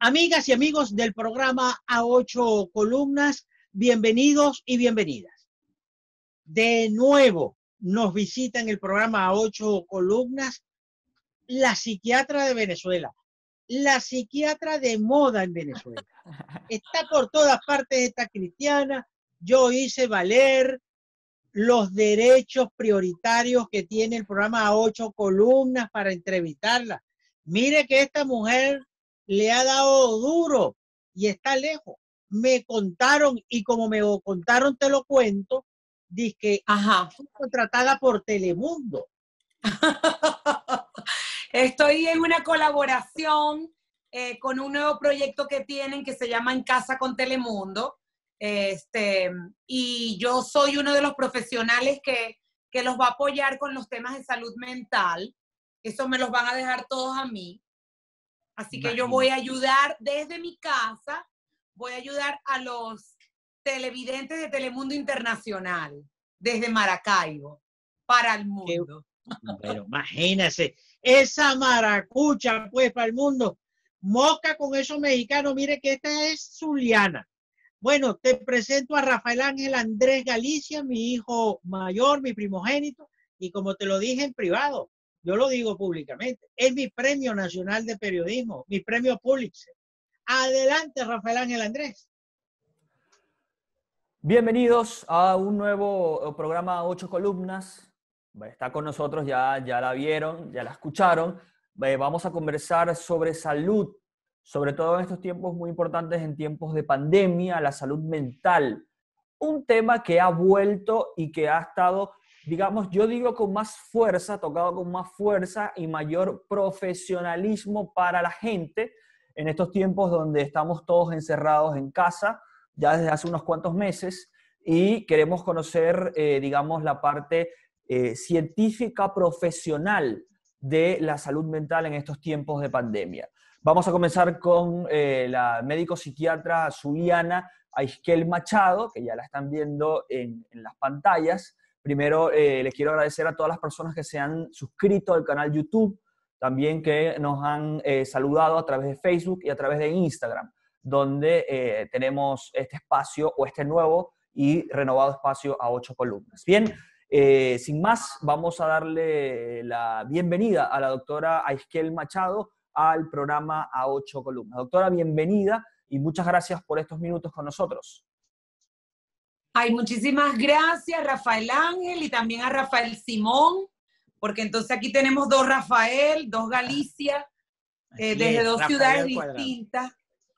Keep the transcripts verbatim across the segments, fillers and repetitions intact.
Amigas y amigos del programa A ocho Columnas, bienvenidos y bienvenidas. De nuevo nos visita en el programa A ocho Columnas la psiquiatra de Venezuela, la psiquiatra de moda en Venezuela. Está por todas partes esta cristiana. Yo hice valer los derechos prioritarios que tiene el programa A ocho Columnas para entrevistarla. Mire que esta mujer le ha dado duro y está lejos. Me contaron, y como me lo contaron, te lo cuento, dice que fue contratada por Telemundo. Estoy en una colaboración eh, con un nuevo proyecto que tienen que se llama En Casa con Telemundo. Este, y yo soy uno de los profesionales que, que los va a apoyar con los temas de salud mental. Eso me los van a dejar todos a mí. Así que yo voy a ayudar desde mi casa, voy a ayudar a los televidentes de Telemundo Internacional, desde Maracaibo, para el mundo. Pero imagínese, esa maracucha, pues, para el mundo. Mosca con esos mexicanos. Mire que esta es Zuliana. Bueno, te presento a Rafael Ángel Andrés Galicia, mi hijo mayor, mi primogénito, y como te lo dije en privado, yo lo digo públicamente, es mi premio nacional de periodismo, mi premio Pulitzer. Adelante, Rafael Ángel Andrés. Bienvenidos a un nuevo programa Ocho Columnas. Está con nosotros, ya, ya la vieron, ya la escucharon. Vamos a conversar sobre salud, sobre todo en estos tiempos muy importantes, en tiempos de pandemia, la salud mental. Un tema que ha vuelto y que ha estado, digamos, yo digo con más fuerza, tocado con más fuerza y mayor profesionalismo para la gente en estos tiempos donde estamos todos encerrados en casa, ya desde hace unos cuantos meses, y queremos conocer, eh, digamos, la parte eh, científica profesional de la salud mental en estos tiempos de pandemia. Vamos a comenzar con eh, la médico psiquiatra zuliana Aisquel Machado, que ya la están viendo en, en las pantallas. Primero, eh, les quiero agradecer a todas las personas que se han suscrito al canal YouTube, también que nos han eh, saludado a través de Facebook y a través de Instagram, donde eh, tenemos este espacio o este nuevo y renovado espacio a ocho columnas. Bien, eh, sin más, vamos a darle la bienvenida a la doctora Aisquel Machado al programa A ocho columnas. Doctora, bienvenida y muchas gracias por estos minutos con nosotros. Ay, muchísimas gracias, Rafael Ángel, y también a Rafael Simón, porque entonces aquí tenemos dos Rafael, dos Galicia, eh, desde dos Rafael ciudades distintas.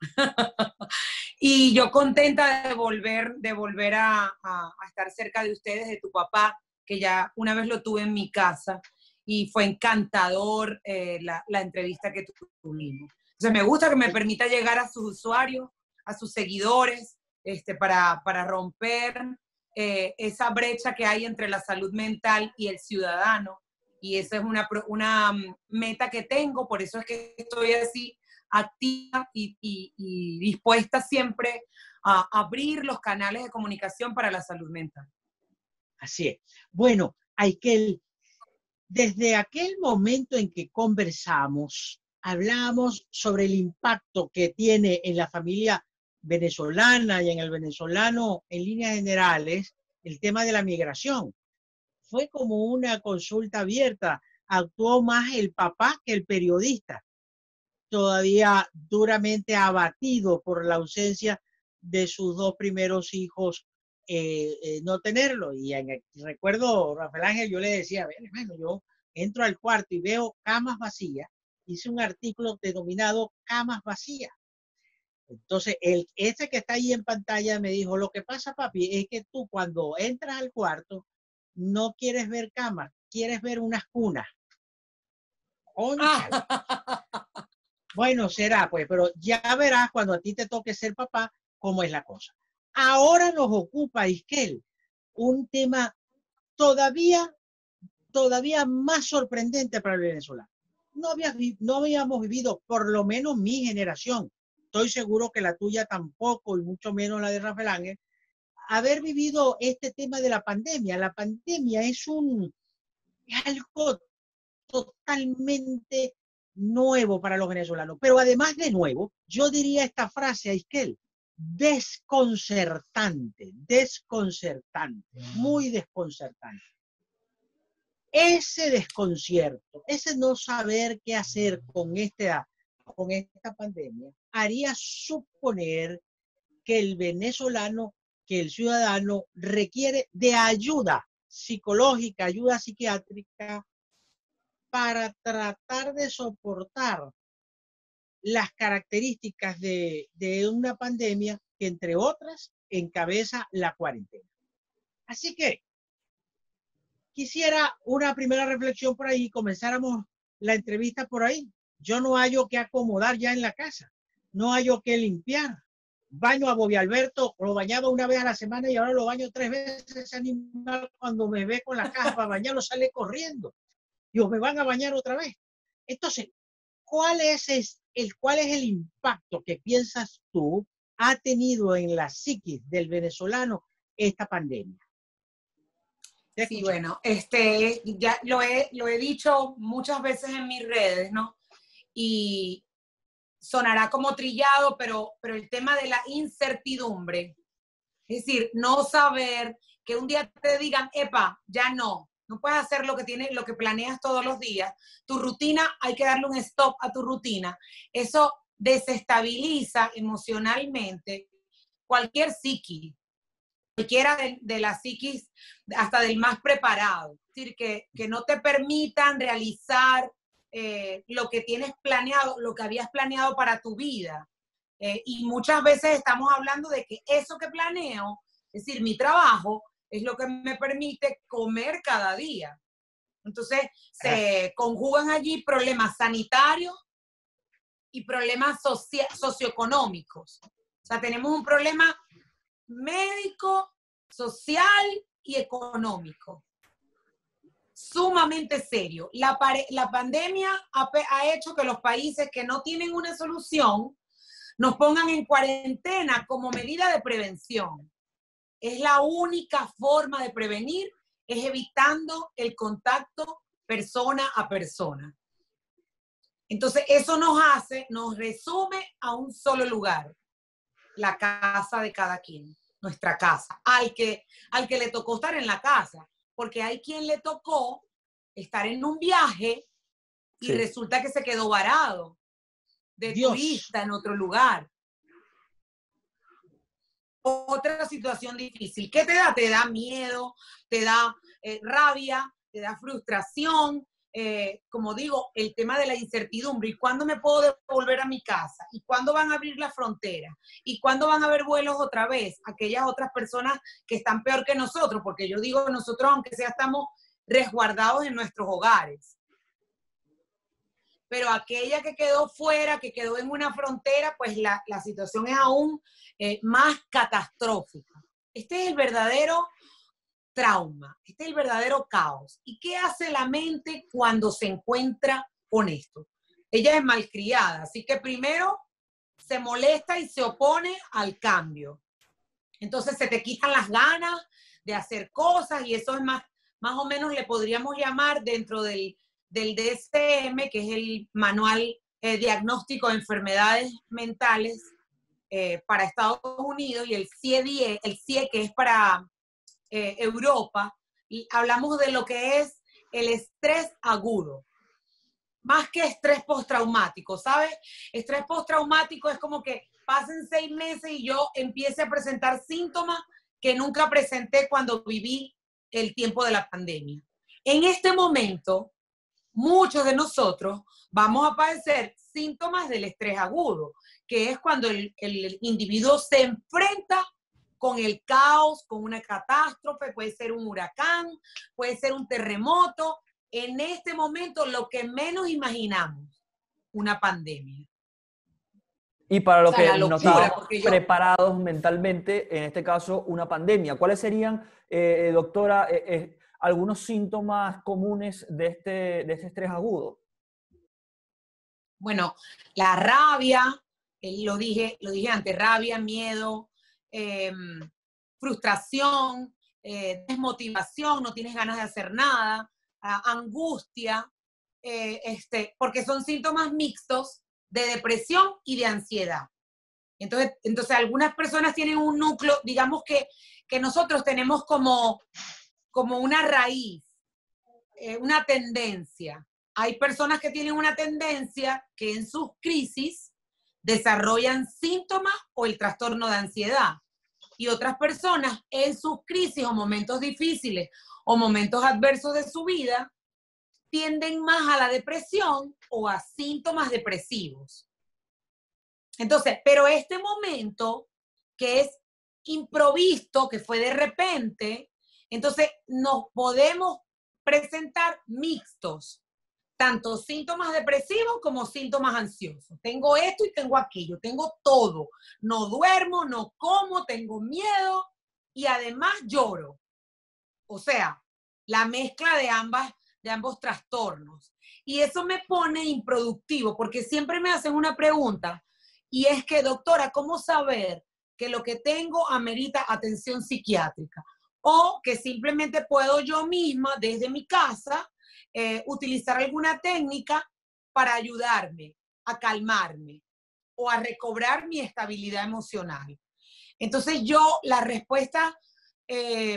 Y yo contenta de volver, de volver a, a, a estar cerca de ustedes, de tu papá, que ya una vez lo tuve en mi casa, y fue encantador eh, la, la entrevista que tuvimos. Entonces me gusta que me permita llegar a sus usuarios, a sus seguidores, este, para, para romper eh, esa brecha que hay entre la salud mental y el ciudadano. Y esa es una, una meta que tengo, por eso es que estoy así activa y, y, y dispuesta siempre a abrir los canales de comunicación para la salud mental. Así es. Bueno, Aisquel, desde aquel momento en que conversamos, hablamos sobre el impacto que tiene en la familia venezolana y en el venezolano en líneas generales el tema de la migración. Fue como una consulta abierta. Actuó más el papá que el periodista, todavía duramente abatido por la ausencia de sus dos primeros hijos, eh, eh, no tenerlo. Y en el, recuerdo, Rafael Ángel, yo le decía, a ver, hermano, yo entro al cuarto y veo camas vacías. Hice un artículo denominado Camas Vacías. Entonces, el, ese que está ahí en pantalla me dijo, lo que pasa, papi, es que tú cuando entras al cuarto no quieres ver camas, quieres ver unas cunas. ¡Cónchale! Bueno, será, pues, pero ya verás cuando a ti te toque ser papá cómo es la cosa. Ahora nos ocupa, Aisquel, un tema todavía, todavía más sorprendente para el venezolano. No, había, no habíamos vivido, por lo menos mi generación, estoy seguro que la tuya tampoco, y mucho menos la de Rafael Ángel, haber vivido este tema de la pandemia. La pandemia es un, es algo totalmente nuevo para los venezolanos. Pero además de nuevo, yo diría esta frase a Isquel, desconcertante, desconcertante, muy desconcertante. Ese desconcierto, ese no saber qué hacer con esta, con esta pandemia, haría suponer que el venezolano, que el ciudadano requiere de ayuda psicológica, ayuda psiquiátrica, para tratar de soportar las características de, de una pandemia que, entre otras, encabeza la cuarentena. Así que quisiera una primera reflexión por ahí, comenzáramos la entrevista por ahí. Yo no hallo que acomodar ya en la casa, no hallo que limpiar. Baño a Bobby Alberto, lo bañaba una vez a la semana y ahora lo baño tres veces. Ese animal, cuando me ve con la caja para bañarlo, sale corriendo. Dios, me van a bañar otra vez. Entonces, ¿cuál es el, cuál es el impacto que piensas tú ha tenido en la psiquis del venezolano esta pandemia? Sí, bueno, este, ya lo he, lo he dicho muchas veces en mis redes, ¿no? Y sonará como trillado, pero, pero el tema de la incertidumbre, es decir, no saber que un día te digan, epa, ya no, no puedes hacer lo que tienes, lo que planeas todos los días, tu rutina, hay que darle un stop a tu rutina, eso desestabiliza emocionalmente cualquier psiquis, cualquiera de, de la psiquis, hasta del más preparado, es decir, que, que no te permitan realizar Eh, lo que tienes planeado, lo que habías planeado para tu vida. Eh, y muchas veces estamos hablando de que eso que planeo, es decir, mi trabajo, es lo que me permite comer cada día. Entonces, se conjugan allí problemas sanitarios y problemas socio socioeconómicos. O sea, tenemos un problema médico, social y económico. Sumamente serio. La, la pandemia ha, ha hecho que los países que no tienen una solución nos pongan en cuarentena como medida de prevención. Es la única forma de prevenir, es evitando el contacto persona a persona. Entonces, eso nos hace, nos resume a un solo lugar, la casa de cada quien, nuestra casa, al que, al que le tocó estar en la casa. Porque hay quien le tocó estar en un viaje y sí, resulta que se quedó varado de Dios. Turista en otro lugar. Otra situación difícil. ¿Qué te da? Te da miedo, te da eh, rabia, te da frustración. Eh, como digo, el tema de la incertidumbre. ¿Y cuándo me puedo devolver a mi casa? ¿Y cuándo van a abrir la frontera? ¿Y cuándo van a haber vuelos otra vez? Aquellas otras personas que están peor que nosotros, porque yo digo, nosotros aunque sea estamos resguardados en nuestros hogares. Pero aquella que quedó fuera, que quedó en una frontera, pues la, la situación es aún eh, más catastrófica. Este es el verdadero trauma, este es el verdadero caos. ¿Y qué hace la mente cuando se encuentra con esto? Ella es malcriada, así que primero se molesta y se opone al cambio. Entonces se te quitan las ganas de hacer cosas y eso es más, más o menos le podríamos llamar dentro del, del D S M, que es el Manual eh, Diagnóstico de Enfermedades Mentales eh, para Estados Unidos, y el C I E, el C I E que es para Eh, Europa, y hablamos de lo que es el estrés agudo, más que estrés postraumático, ¿sabes? Estrés postraumático es como que pasen seis meses y yo empiece a presentar síntomas que nunca presenté cuando viví el tiempo de la pandemia. En este momento, muchos de nosotros vamos a padecer síntomas del estrés agudo, que es cuando el, el individuo se enfrenta con el caos, con una catástrofe, puede ser un huracán, puede ser un terremoto. En este momento, lo que menos imaginamos, una pandemia. Y para lo o sea, que locura, no estamos yo... preparados mentalmente, en este caso, una pandemia. ¿Cuáles serían, eh, doctora, eh, eh, algunos síntomas comunes de este, de este estrés agudo? Bueno, la rabia, eh, lo dije, lo dije antes, rabia, miedo, Eh, frustración, eh, desmotivación, no tienes ganas de hacer nada, uh, angustia, eh, este, porque son síntomas mixtos de depresión y de ansiedad. Entonces, entonces algunas personas tienen un núcleo, digamos que, que nosotros tenemos como, como una raíz, eh, una tendencia. Hay personas que tienen una tendencia que en sus crisis desarrollan síntomas o el trastorno de ansiedad. Y otras personas en sus crisis o momentos difíciles o momentos adversos de su vida tienden más a la depresión o a síntomas depresivos. Entonces, pero este momento que es improvisto, que fue de repente, entonces nos podemos presentar mixtos, tanto síntomas depresivos como síntomas ansiosos. Tengo esto y tengo aquello, tengo todo. No duermo, no como, tengo miedo y además lloro. O sea, la mezcla de ambas, de ambos trastornos. Y eso me pone improductivo, porque siempre me hacen una pregunta, y es que, doctora, ¿cómo saber que lo que tengo amerita atención psiquiátrica? O que simplemente puedo yo misma, desde mi casa, eh, utilizar alguna técnica para ayudarme a calmarme o a recobrar mi estabilidad emocional. Entonces yo, la respuesta eh,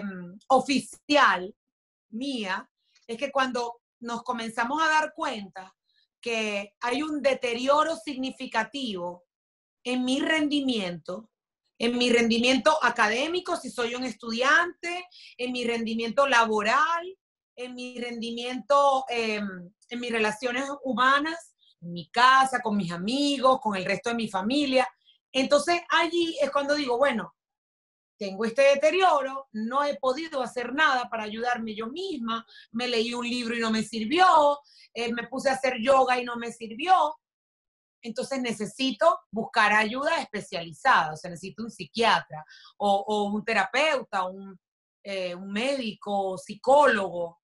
oficial mía es que cuando nos comenzamos a dar cuenta que hay un deterioro significativo en mi rendimiento, en mi rendimiento académico, si soy un estudiante, en mi rendimiento laboral, en mi rendimiento, eh, en mis relaciones humanas, en mi casa, con mis amigos, con el resto de mi familia. Entonces allí es cuando digo, bueno, tengo este deterioro, no he podido hacer nada para ayudarme yo misma, me leí un libro y no me sirvió, eh, me puse a hacer yoga y no me sirvió. Entonces necesito buscar ayuda especializada, o sea, necesito un psiquiatra o, o un terapeuta, un, eh, un médico, psicólogo.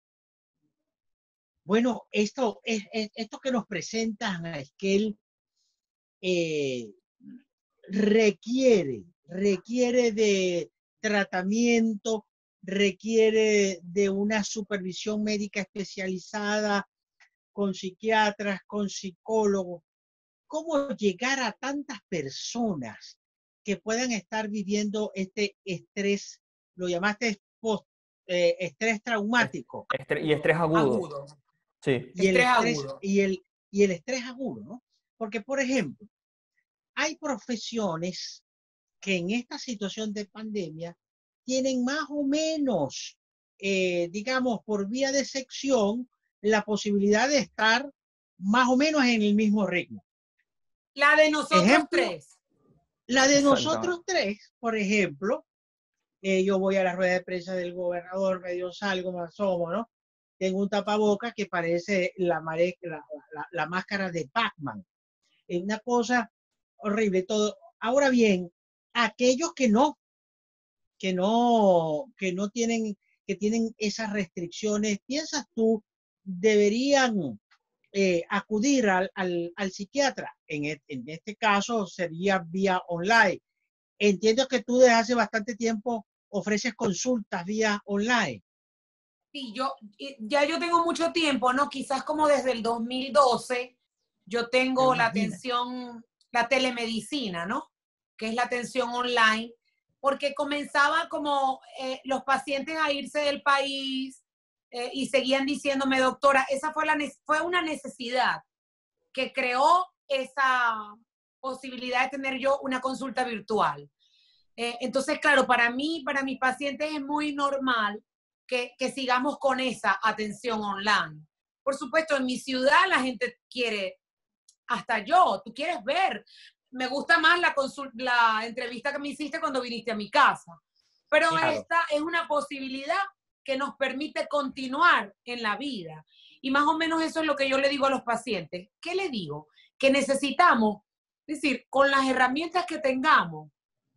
Bueno, esto, es, es, esto que nos presentan a Esquel eh, requiere, requiere de tratamiento, requiere de una supervisión médica especializada con psiquiatras, con psicólogos. ¿Cómo llegar a tantas personas que puedan estar viviendo este estrés, lo llamaste post, eh, estrés traumático? Estre y estrés agudo. agudo. Sí. Y el estrés estrés, agudo. y el, y el estrés agudo, ¿no? Porque, por ejemplo, hay profesiones que en esta situación de pandemia tienen más o menos, eh, digamos, por vía de sección, la posibilidad de estar más o menos en el mismo ritmo. La de nosotros Ejemplo, tres. La de nosotros tres, por ejemplo, eh, yo voy a la rueda de prensa del gobernador, medio salgo, me asomo, ¿no? Tengo un tapabocas que parece la, mare, la, la, la máscara de Pac-Man. Es una cosa horrible todo. Ahora bien, aquellos que no, que no, que no tienen, que tienen esas restricciones, ¿piensas tú deberían eh, acudir al, al, al psiquiatra? En, et, en este caso sería vía online. Entiendo que tú desde hace bastante tiempo ofreces consultas vía online. Sí, yo, ya yo tengo mucho tiempo, ¿no? Quizás como desde el dos mil doce, yo tengo la atención, la telemedicina, ¿no? Que es la atención online, porque comenzaba como eh, los pacientes a irse del país eh, y seguían diciéndome, doctora, esa fue, la, fue una necesidad que creó esa posibilidad de tener yo una consulta virtual. Eh, entonces, claro, para mí, para mis pacientes es muy normal que, que sigamos con esa atención online. Por supuesto, en mi ciudad la gente quiere, hasta yo, tú quieres ver. Me gusta más la, la entrevista que me hiciste cuando viniste a mi casa. Pero claro, esta es una posibilidad que nos permite continuar en la vida. Y más o menos eso es lo que yo le digo a los pacientes. ¿Qué le digo? Que necesitamos, es decir, con las herramientas que tengamos,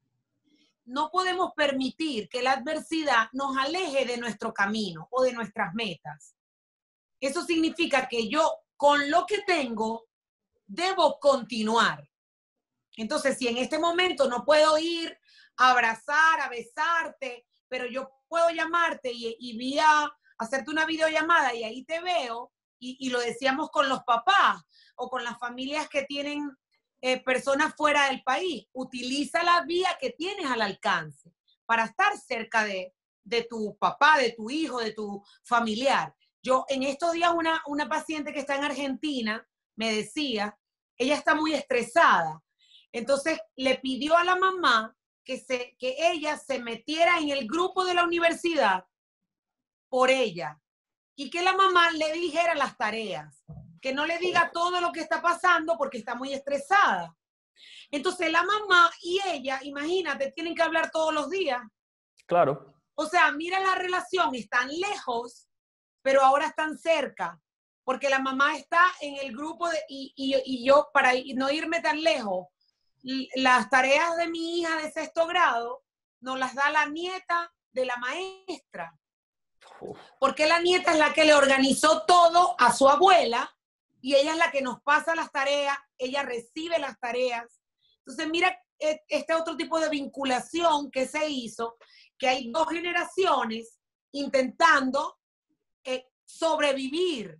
no podemos permitir que la adversidad nos aleje de nuestro camino o de nuestras metas. Eso significa que yo, con lo que tengo, debo continuar. Entonces, si en este momento no puedo ir a abrazar, a besarte, pero yo puedo llamarte y, y vía, hacerte una videollamada y ahí te veo y, y lo decíamos con los papás o con las familias que tienen eh, personas fuera del país, utiliza la vía que tienes al alcance para estar cerca de, de tu papá, de tu hijo, de tu familiar. Yo en estos días una, una paciente que está en Argentina me decía, ella está muy estresada, entonces le pidió a la mamá que, se, que ella se metiera en el grupo de la universidad por ella y que la mamá le dijera las tareas, que no le diga todo lo que está pasando porque está muy estresada. Entonces la mamá y ella, imagínate, tienen que hablar todos los días. Claro. O sea, mira la relación, están lejos, pero ahora están cerca, porque la mamá está en el grupo de, y, y, y yo, para no irme tan lejos, las tareas de mi hija de sexto grado nos las da la nieta de la maestra. Porque la nieta es la que le organizó todo a su abuela y ella es la que nos pasa las tareas, ella recibe las tareas. Entonces mira este otro tipo de vinculación que se hizo, que hay dos generaciones intentando eh, sobrevivir.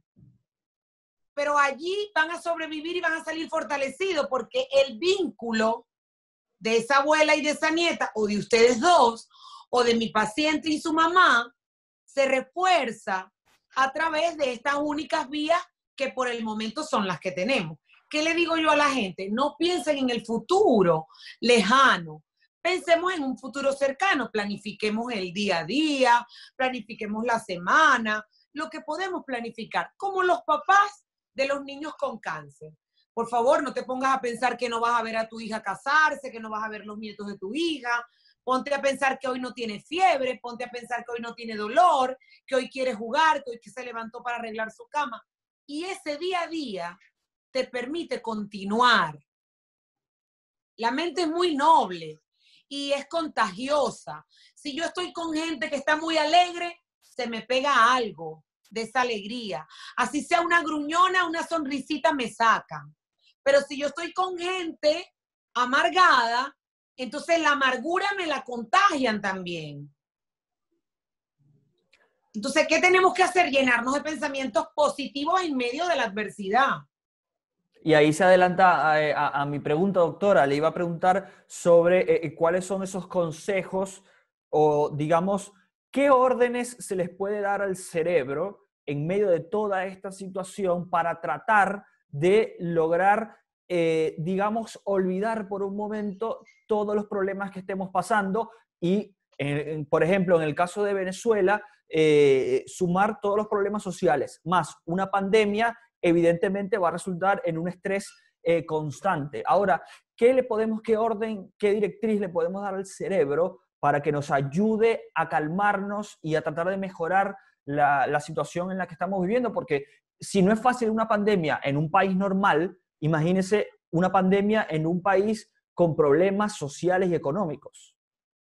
Pero allí van a sobrevivir y van a salir fortalecidos porque el vínculo de esa abuela y de esa nieta, o de ustedes dos, o de mi paciente y su mamá, se refuerza a través de estas únicas vías que por el momento son las que tenemos. ¿Qué le digo yo a la gente? No piensen en el futuro lejano, pensemos en un futuro cercano, planifiquemos el día a día, planifiquemos la semana, lo que podemos planificar, como los papás de los niños con cáncer. Por favor, no te pongas a pensar que no vas a ver a tu hija casarse, que no vas a ver los nietos de tu hija. Ponte a pensar que hoy no tiene fiebre, ponte a pensar que hoy no tiene dolor, que hoy quiere jugar, que hoy se levantó para arreglar su cama. Y ese día a día te permite continuar. La mente es muy noble y es contagiosa. Si yo estoy con gente que está muy alegre, se me pega algo de esa alegría. Así sea una gruñona, una sonrisita me sacan. Pero si yo estoy con gente amargada, entonces la amargura me la contagian también. Entonces, ¿qué tenemos que hacer? Llenarnos de pensamientos positivos en medio de la adversidad. Y ahí se adelanta a, a, a mi pregunta, doctora. Le iba a preguntar sobre eh, cuáles son esos consejos o, digamos, qué órdenes se les puede dar al cerebro en medio de toda esta situación para tratar de lograr, eh, digamos, olvidar por un momento todos los problemas que estemos pasando y, eh, por ejemplo, en el caso de Venezuela, eh, sumar todos los problemas sociales, más una pandemia, evidentemente va a resultar en un estrés eh, constante. Ahora, ¿qué le podemos, qué orden, qué directriz le podemos dar al cerebro para que nos ayude a calmarnos y a tratar de mejorar la, la situación en la que estamos viviendo? Porque si no es fácil una pandemia en un país normal, imagínese una pandemia en un país con problemas sociales y económicos.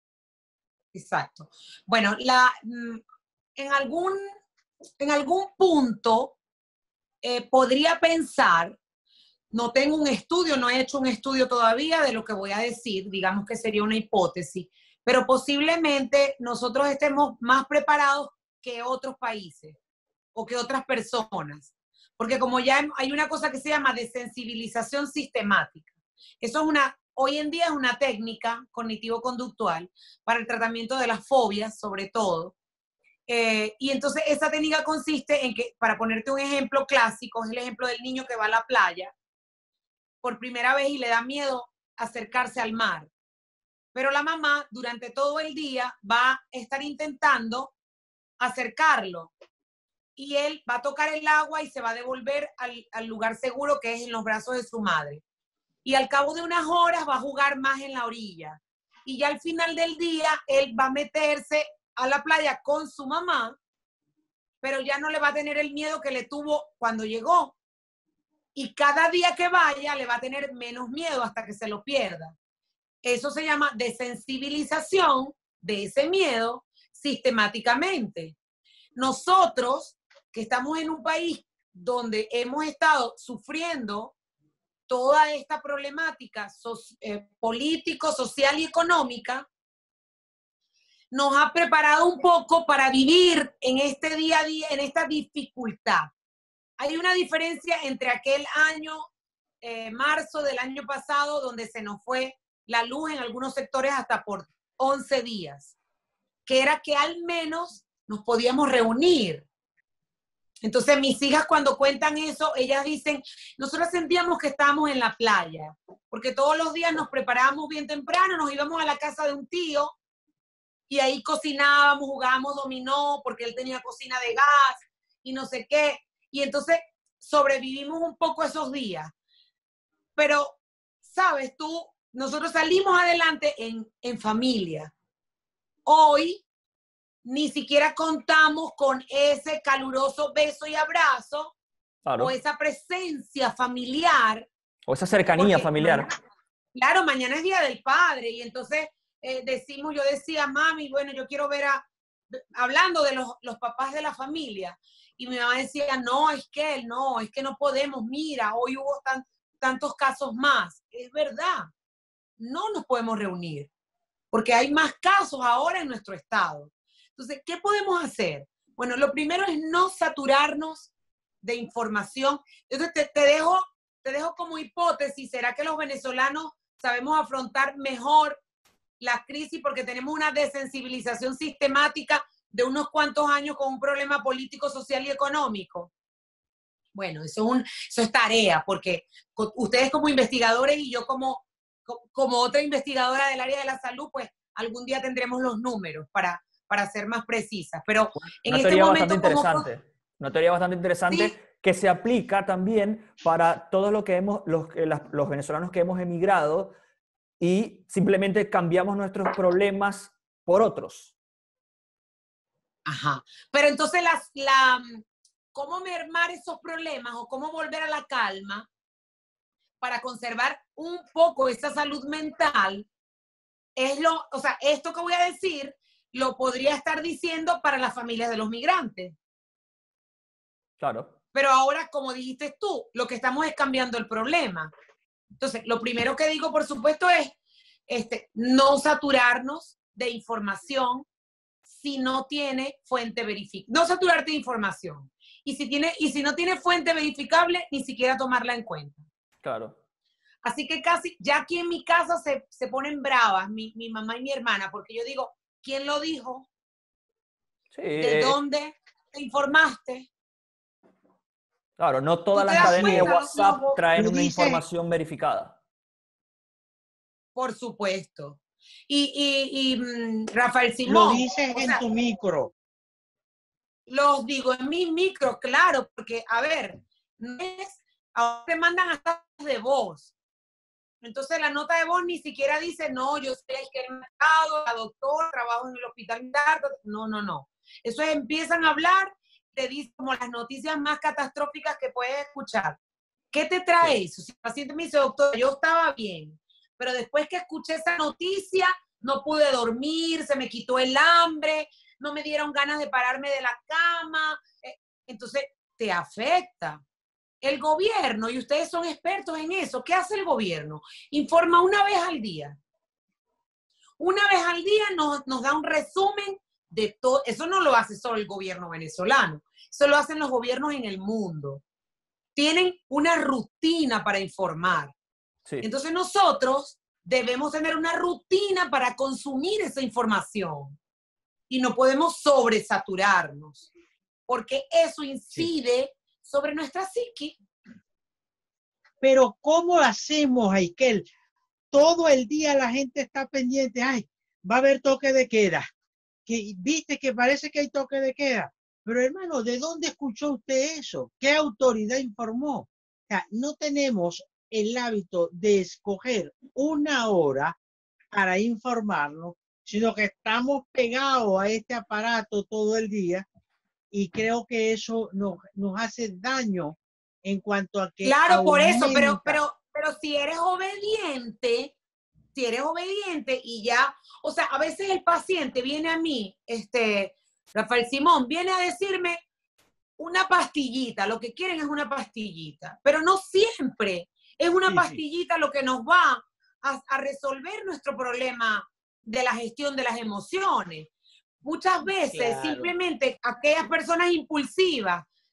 Exacto. Bueno, la, en, algún, en algún punto eh, podría pensar, no tengo un estudio, no he hecho un estudio todavía de lo que voy a decir, digamos que sería una hipótesis, pero posiblemente nosotros estemos más preparados que otros países o que otras personas. Porque como ya hay una cosa que se llama desensibilización sistemática. Eso es una, hoy en día es una técnica cognitivo-conductual para el tratamiento de las fobias, sobre todo. Eh, y entonces esa técnica consiste en que, para ponerte un ejemplo clásico, es el ejemplo del niño que va a la playa por primera vez y le da miedo acercarse al mar. Pero la mamá durante todo el día va a estar intentando acercarlo. Y él va a tocar el agua y se va a devolver al, al lugar seguro que es en los brazos de su madre. Y al cabo de unas horas va a jugar más en la orilla. Y ya al final del día, él va a meterse a la playa con su mamá, pero ya no le va a tener el miedo que le tuvo cuando llegó. Y cada día que vaya, le va a tener menos miedo hasta que se lo pierda. Eso se llama desensibilización de ese miedo sistemáticamente. Nosotros, que estamos en un país donde hemos estado sufriendo toda esta problemática so, eh, político, social y económica, nos ha preparado un poco para vivir en este día a día, en esta dificultad. hay una diferencia entre aquel año, eh, marzo del año pasado, donde se nos fue la luz en algunos sectores hasta por once días, que era que al menos nos podíamos reunir. Entonces mis hijas cuando cuentan eso, ellas dicen, nosotros sentíamos que estábamos en la playa, porque todos los días nos preparábamos bien temprano, nos íbamos a la casa de un tío, y ahí cocinábamos, jugábamos dominó, porque él tenía cocina de gas, y no sé qué, y entonces sobrevivimos un poco esos días. Pero, sabes tú, nosotros salimos adelante en, en familia. Hoy, ni siquiera contamos con ese caluroso beso y abrazo, claro, o esa presencia familiar. O esa cercanía familiar. Mañana, claro, mañana es Día del Padre, y entonces eh, decimos, yo decía, mami, bueno, yo quiero ver a, hablando de los, los papás de la familia, y mi mamá decía, no, es que él, no, es que no podemos, mira, hoy hubo tan, tantos casos más. Es verdad, no nos podemos reunir, porque hay más casos ahora en nuestro estado. Entonces, ¿qué podemos hacer? Bueno, lo primero es no saturarnos de información. Entonces, te, te, dejo, te dejo como hipótesis, ¿será que los venezolanos sabemos afrontar mejor la crisis porque tenemos una desensibilización sistemática de unos cuantos años con un problema político, social y económico? Bueno, eso es, un, eso es tarea, porque ustedes como investigadores y yo como, como otra investigadora del área de la salud, pues algún día tendremos los números para... para ser más precisas, pero en una este teoría momento... bastante interesante, como... una teoría bastante interesante, ¿sí?, que se aplica también para todos lo que hemos, los, los venezolanos que hemos emigrado y simplemente cambiamos nuestros problemas por otros. Ajá, pero entonces las, la, ¿cómo mermar esos problemas o cómo volver a la calma para conservar un poco esa salud mental? Es lo, o sea, esto que voy a decir lo podría estar diciendo para las familias de los migrantes. Claro. Pero ahora, como dijiste tú, lo que estamos es cambiando el problema. Entonces, lo primero que digo, por supuesto, es este, no saturarnos de información si no tiene fuente verificable. No saturarte de información. Y si, tiene, y si no tiene fuente verificable, ni siquiera tomarla en cuenta. Claro. Así que casi, ya aquí en mi casa se, se ponen bravas mi, mi mamá y mi hermana, porque yo digo, ¿quién lo dijo? Sí. ¿De dónde te informaste? Claro, no todas las cadenas de WhatsApp no, traen no una dice, información verificada. Por supuesto. Y, y, y Rafael Simón. Lo dices en sea, tu micro. Los digo en mi micro, claro, porque, a ver, no es, ahora te mandan hasta de voz. Entonces la nota de voz ni siquiera dice, no, yo soy el que he matado, la doctora, trabajo en el hospital militar. No, no, no. Eso es, empiezan a hablar, te dicen como las noticias más catastróficas que puedes escuchar. ¿Qué te trae eso? Si el paciente me dice, doctor, yo estaba bien, pero después que escuché esa noticia, no pude dormir, se me quitó el hambre, no me dieron ganas de pararme de la cama. Entonces, te afecta. El gobierno, y ustedes son expertos en eso, ¿qué hace el gobierno? Informa una vez al día. Una vez al día nos, nos da un resumen de todo. Eso no lo hace solo el gobierno venezolano, eso lo hacen los gobiernos en el mundo. Tienen una rutina para informar. Sí. Entonces nosotros debemos tener una rutina para consumir esa información y no podemos sobresaturarnos, porque eso incide sí. sobre nuestra psique. Pero ¿cómo hacemos, Aikel? Todo el día la gente está pendiente, ay, va a haber toque de queda. Que, viste que parece que hay toque de queda. Pero hermano, ¿de dónde escuchó usted eso? ¿Qué autoridad informó? O sea, no tenemos el hábito de escoger una hora para informarnos, sino que estamos pegados a este aparato todo el día y creo que eso nos, nos hace daño en cuanto a que claro, aumenta. Por eso, pero, pero, pero si eres obediente, si eres obediente y ya, o sea, a veces el paciente viene a mí, este, Rafael Simón, viene a decirme una pastillita, lo que quieren es una pastillita, pero no siempre es una sí, pastillita sí. lo que nos va a, a resolver nuestro problema de la gestión de las emociones. Muchas veces claro. simplemente aquellas personas impulsivas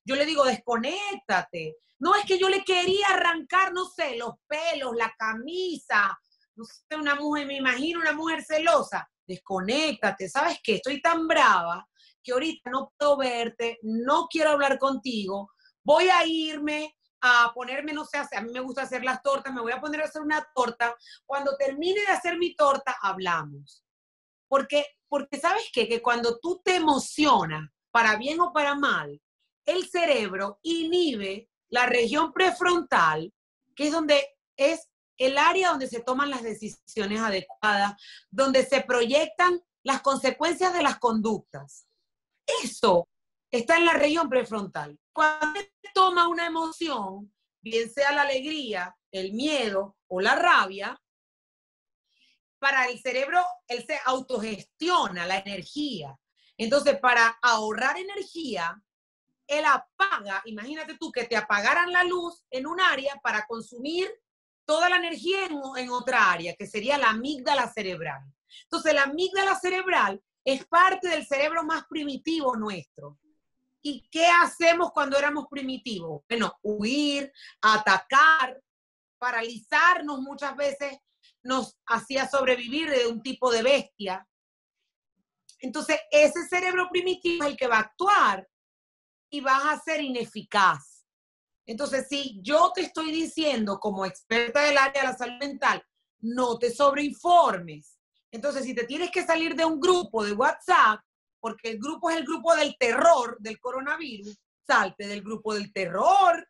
yo le digo, desconéctate. No, es que yo le quería arrancar, no sé, los pelos, la camisa, no sé, una mujer, me imagino una mujer celosa. Desconéctate, ¿sabes qué? Estoy tan brava que ahorita no puedo verte, no quiero hablar contigo, voy a irme a ponerme, no sé, a mí me gusta hacer las tortas, me voy a poner a hacer una torta. Cuando termine de hacer mi torta, hablamos. Porque, porque ¿sabes qué? Que cuando tú te emocionas, para bien o para mal, el cerebro inhibe la región prefrontal, que es donde es el área donde se toman las decisiones adecuadas, donde se proyectan las consecuencias de las conductas. Eso está en la región prefrontal. Cuando se toma una emoción, bien sea la alegría, el miedo o la rabia, para el cerebro, él se autogestiona la energía. Entonces, para ahorrar energía, él apaga, imagínate tú que te apagaran la luz en un área para consumir toda la energía en, en otra área, que sería la amígdala cerebral. Entonces, la amígdala cerebral es parte del cerebro más primitivo nuestro. ¿Y qué hacemos cuando éramos primitivos? Bueno, huir, atacar, paralizarnos muchas veces nos hacía sobrevivir de un tipo de bestia. Entonces, ese cerebro primitivo es el que va a actuar y vas a ser ineficaz. Entonces, si yo te estoy diciendo como experta del área de la salud mental, no te sobreinformes. Entonces, si te tienes que salir de un grupo de WhatsApp, porque el grupo es el grupo del terror del coronavirus, salte del grupo del terror.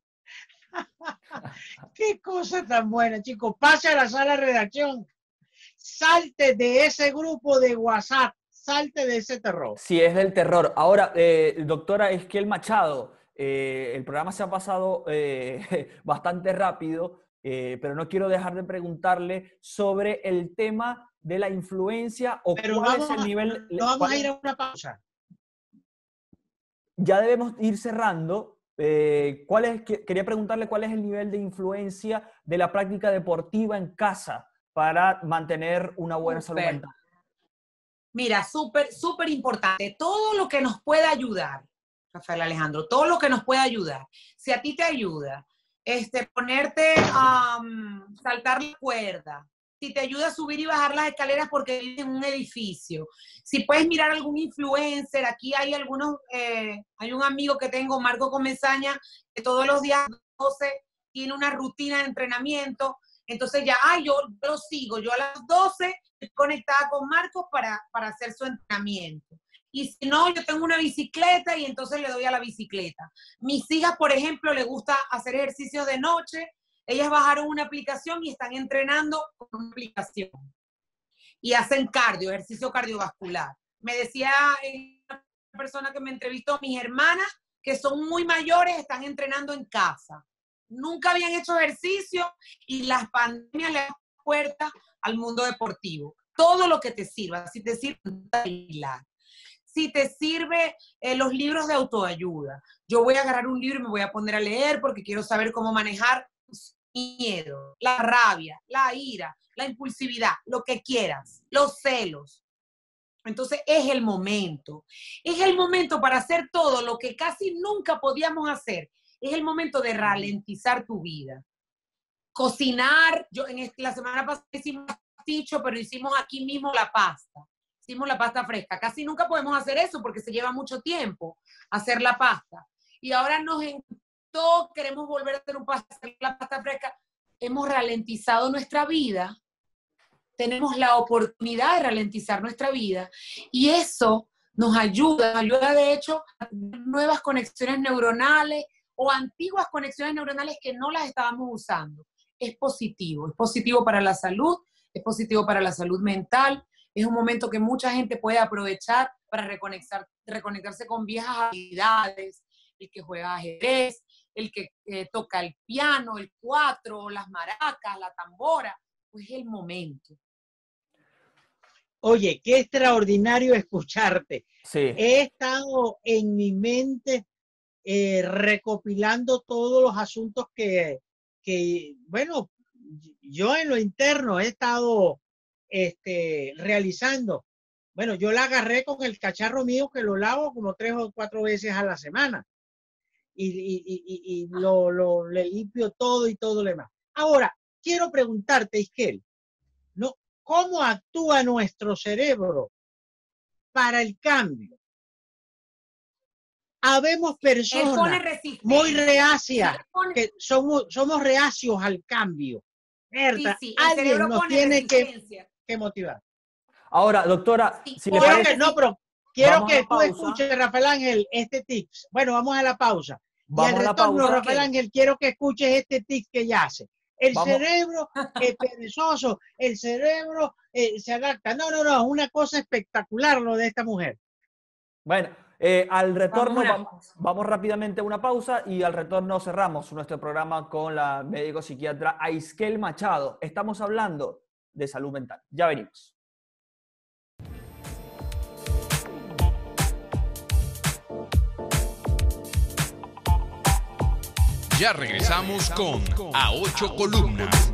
Qué cosa tan buena, chicos. Pase a la sala de redacción. Salte de ese grupo de WhatsApp. Salte de ese terror. Sí, es del terror. Ahora, eh, doctora Esquiel Machado, eh, el programa se ha pasado eh, bastante rápido, eh, pero no quiero dejar de preguntarle sobre el tema de la influencia o Pero cuál vamos es el nivel... a, no vamos cuál a es, ir a una pausa. ya debemos ir cerrando. Eh, ¿cuál es, que, quería preguntarle cuál es el nivel de influencia de la práctica deportiva en casa para mantener una buena Super. salud mental. Mira, súper, súper importante. Todo lo que nos pueda ayudar, Rafael Alejandro, todo lo que nos pueda ayudar. Si a ti te ayuda, este, ponerte a um, saltar la cuerda, si te ayuda a subir y bajar las escaleras porque vives en un edificio, si puedes mirar algún influencer, aquí hay algunos, eh, hay un amigo que tengo, Marco Comesaña, que todos los días doce tiene una rutina de entrenamiento, entonces ya, ay, yo lo sigo, yo a las doce estoy conectada con Marcos para, para hacer su entrenamiento. Y si no, yo tengo una bicicleta y entonces le doy a la bicicleta. Mis hijas, por ejemplo, les gusta hacer ejercicio de noche. Ellas bajaron una aplicación y están entrenando con una aplicación. Y hacen cardio, ejercicio cardiovascular. Me decía una persona que me entrevistó, mis hermanas, que son muy mayores, están entrenando en casa. Nunca habían hecho ejercicio y las pandemias le dan puertas al mundo deportivo. Todo lo que te sirva, si te sirve, si te sirve eh, los libros de autoayuda. Yo voy a agarrar un libro y me voy a poner a leer porque quiero saber cómo manejar miedo, la rabia, la ira, la impulsividad, lo que quieras, los celos. Entonces es el momento. Es el momento para hacer todo lo que casi nunca podíamos hacer. Es el momento de ralentizar tu vida. Cocinar, yo en este, la semana pasada hicimos pasticho, pero hicimos aquí mismo la pasta. Hicimos la pasta fresca. Casi nunca podemos hacer eso porque se lleva mucho tiempo hacer la pasta. Y ahora nos encantó, queremos volver a hacer, un pasta, hacer la pasta fresca. Hemos ralentizado nuestra vida. Tenemos la oportunidad de ralentizar nuestra vida. Y eso nos ayuda, nos ayuda de hecho a tener nuevas conexiones neuronales o antiguas conexiones neuronales que no las estábamos usando. Es positivo, es positivo para la salud, es positivo para la salud mental, es un momento que mucha gente puede aprovechar para reconectar, reconectarse con viejas habilidades, el que juega ajedrez, el que eh, toca el piano, el cuatro, las maracas, la tambora, pues es el momento. Oye, qué extraordinario escucharte. Sí. He estado en mi mente eh, recopilando todos los asuntos que, que, bueno, yo en lo interno he estado este, realizando. Bueno, yo la agarré con el cacharro mío que lo lavo como tres o cuatro veces a la semana. y, y, y, y lo, lo le limpio todo y todo lo demás. Ahora, quiero preguntarte, Isquel, ¿no? ¿Cómo actúa nuestro cerebro para el cambio? Habemos personas muy reacias, que somos, somos reacios al cambio. Berta, sí, sí, el alguien cerebro nos pone tiene que, resistencia. que motivar. Ahora, doctora, Sí, si le Quiero parece, que, no, pero quiero vamos a que la tú pausa. escuches, Rafael Ángel, este tips. Bueno, vamos a la pausa. Y al Vamos a la retorno, pausa. Rafael Ángel, quiero que escuches este tip que ella hace. El Vamos. cerebro es perezoso, el cerebro eh, se adapta. No, no, no, es una cosa espectacular lo de esta mujer. Bueno, eh, al retorno Vamos a una vamos, pausa. vamos rápidamente a una pausa y al retorno cerramos nuestro programa con la médico psiquiatra Aisquel Machado. Estamos hablando de salud mental. Ya venimos. Ya regresamos con A Ocho Columnas.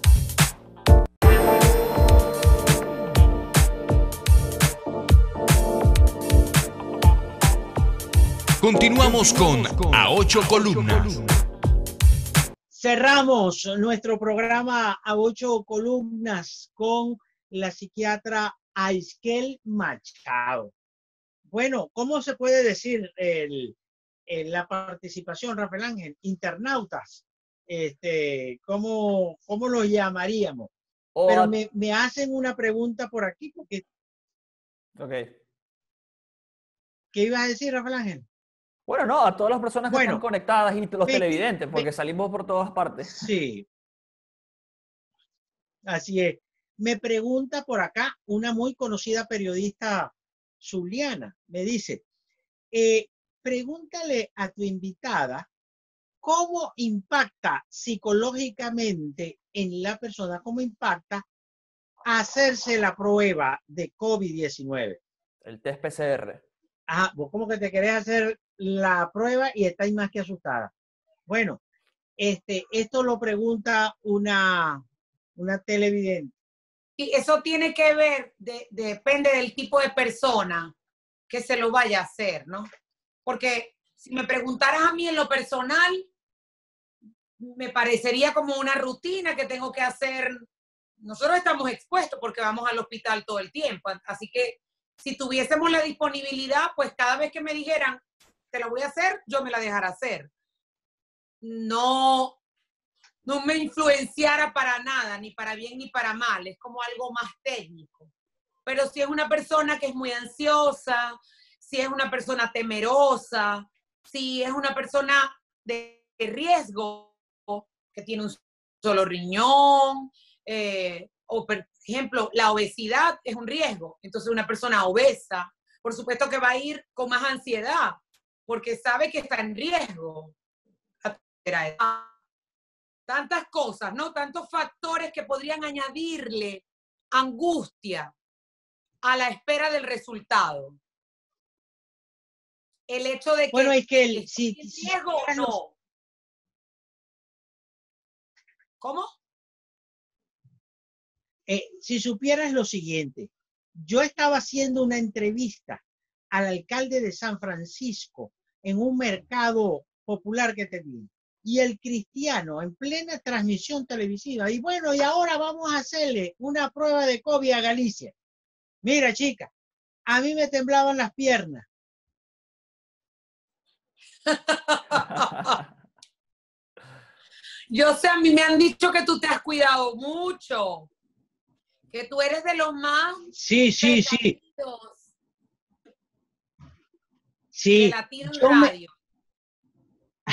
Continuamos con A Ocho Columnas. Cerramos nuestro programa A Ocho Columnas con la psiquiatra Aisquel Machado. Bueno, ¿cómo se puede decir el, el, la participación, Rafael Ángel? Internautas, este, ¿cómo, cómo los llamaríamos? O Pero a... me, me hacen una pregunta por aquí, porque Ok. ¿qué ibas a decir, Rafael Ángel? Bueno, no, a todas las personas que Bueno, están conectadas y los me, televidentes, porque me, salimos por todas partes. Sí, así es. Me pregunta por acá una muy conocida periodista zuliana. Me dice, eh, pregúntale a tu invitada cómo impacta psicológicamente en la persona, cómo impacta hacerse la prueba de COVID diecinueve. El test P C R. Ah, vos como que te querés hacer la prueba y estáis más que asustada. Bueno, este, esto lo pregunta una, una televidente. Y eso tiene que ver, de, de, depende del tipo de persona que se lo vaya a hacer, ¿no? Porque si me preguntaras a mí en lo personal, me parecería como una rutina que tengo que hacer. Nosotros estamos expuestos porque vamos al hospital todo el tiempo, así que si tuviésemos la disponibilidad, pues cada vez que me dijeran, te lo voy a hacer, yo me la dejara hacer. No, no me influenciara para nada, ni para bien ni para mal, es como algo más técnico. Pero si es una persona que es muy ansiosa, si es una persona temerosa, si es una persona de riesgo, que tiene un solo riñón, eh, o por ejemplo, la obesidad es un riesgo. Entonces una persona obesa, por supuesto que va a ir con más ansiedad, porque sabe que está en riesgo. Tantas cosas, ¿no? Tantos factores que podrían añadirle angustia a la espera del resultado. El hecho de que, bueno, es que el, si, si, si riesgo o no. Los... ¿Cómo? Eh, si supieras lo siguiente, yo estaba haciendo una entrevista al alcalde de San Francisco en un mercado popular que tenía, y el cristiano en plena transmisión televisiva, y bueno, y ahora vamos a hacerle una prueba de COVID a Galicia. Mira, chica, a mí me temblaban las piernas. Yo sé, a mí me han dicho que tú te has cuidado mucho, que tú eres de los más sí, sí, sí. Sí. De Latin Radio. Me...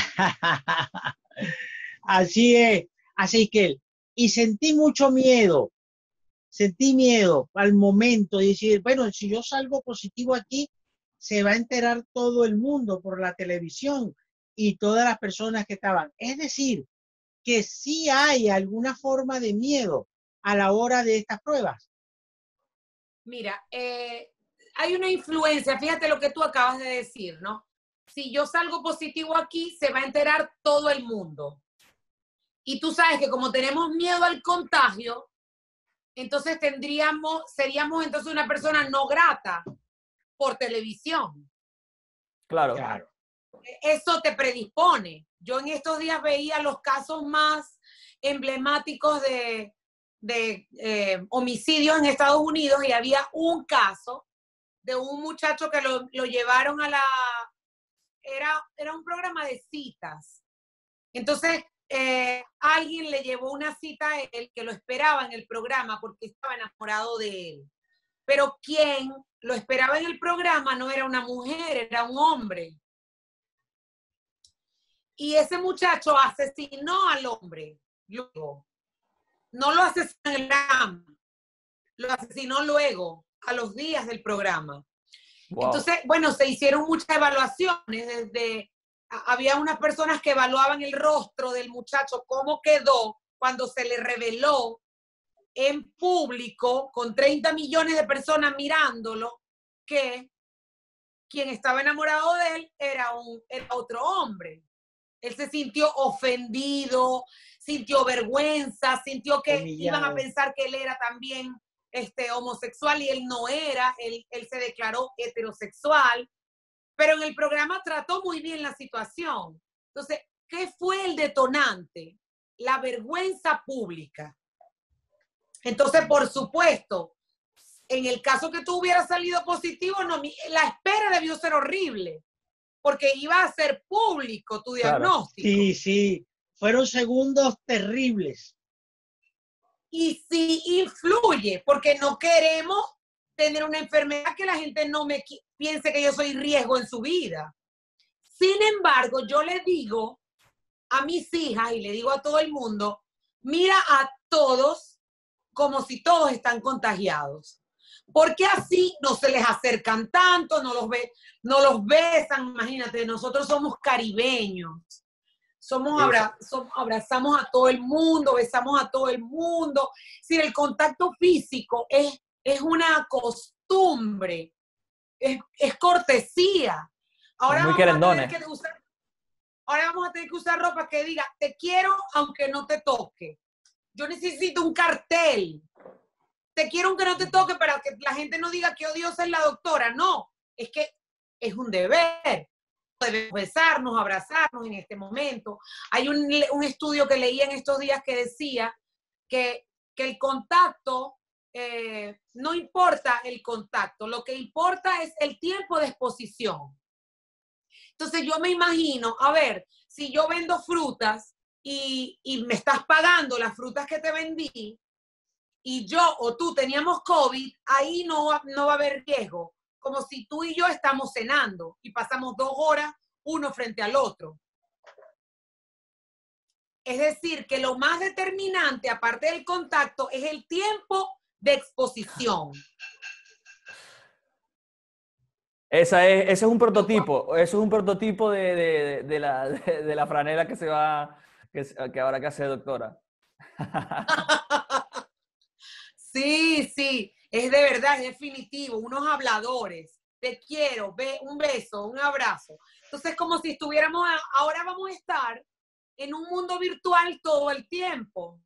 Así es, así que, y sentí mucho miedo, sentí miedo al momento de decir, bueno, si yo salgo positivo aquí, se va a enterar todo el mundo por la televisión y todas las personas que estaban. Es decir, que sí hay alguna forma de miedo a la hora de estas pruebas. Mira, eh, hay una influencia, fíjate lo que tú acabas de decir, ¿no? Si yo salgo positivo aquí, se va a enterar todo el mundo. Y tú sabes que como tenemos miedo al contagio, entonces tendríamos, seríamos entonces una persona no grata por televisión. Claro. Claro. eso te predispone. Yo en estos días veía los casos más emblemáticos de, de eh, homicidios en Estados Unidos y había un caso de un muchacho que lo, lo llevaron a la... Era, era un programa de citas. Entonces, eh, alguien le llevó una cita a él que lo esperaba en el programa porque estaba enamorado de él. Pero quien lo esperaba en el programa no era una mujer, era un hombre. Y ese muchacho asesinó al hombre. Luego. No lo asesinó en el programa, lo asesinó luego, a los días del programa. Wow. Entonces, bueno, se hicieron muchas evaluaciones. Desde, había unas personas que evaluaban el rostro del muchacho, cómo quedó cuando se le reveló en público, con treinta millones de personas mirándolo, que quien estaba enamorado de él era, un, era otro hombre. Él se sintió ofendido, sintió vergüenza, sintió que humillado. Iban a pensar que él era también este, homosexual y él no era, él, él se declaró heterosexual, pero en el programa trató muy bien la situación. Entonces, ¿qué fue el detonante? La vergüenza pública. Entonces, por supuesto, en el caso que tú hubieras salido positivo, no, la espera debió ser horrible, porque iba a ser público tu diagnóstico. Sí, sí, fueron segundos terribles. Y sí influye, porque no queremos tener una enfermedad que la gente no me piense que yo soy riesgo en su vida. Sin embargo, yo le digo a mis hijas y le digo a todo el mundo, mira a todos como si todos están contagiados. Porque así no se les acercan tanto, no los, ve, no los besan, imagínate, nosotros somos caribeños, somos abra, somos, abrazamos a todo el mundo, besamos a todo el mundo. Si el contacto físico es, es una costumbre, es, es cortesía. Ahora muy vamos, querendones. a tener que usar, ahora vamos a tener que usar ropa que diga, te quiero aunque no te toque. Yo necesito un cartel. Te quiero aunque no te toque para que la gente no diga que odiosa es la doctora. No, es que es un deber. Debemos besarnos, abrazarnos en este momento. Hay un, un estudio que leí en estos días que decía que, que el contacto, eh, no importa el contacto, lo que importa es el tiempo de exposición. Entonces yo me imagino, a ver, si yo vendo frutas y, y me estás pagando las frutas que te vendí, y yo o tú teníamos COVID, ahí no, no va a haber riesgo. Como si tú y yo estamos cenando y pasamos dos horas uno frente al otro. Es decir, que lo más determinante, aparte del contacto, es el tiempo de exposición. Esa es, ese es un prototipo, eso es un prototipo de, de, de, la, de, de la franela que se va, que, que habrá que hacer, doctora. Sí, sí, es de verdad, es definitivo, unos habladores, te quiero, ve, un beso, un abrazo. Entonces, como si estuviéramos, a, ahora vamos a estar en un mundo virtual todo el tiempo.